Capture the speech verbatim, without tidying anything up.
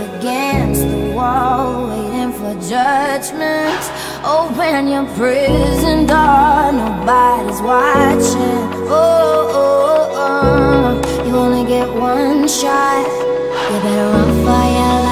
against the wall, waiting for judgment. Open your prison door, nobody's watching. Oh, oh, oh, you only get one shot. You better run for your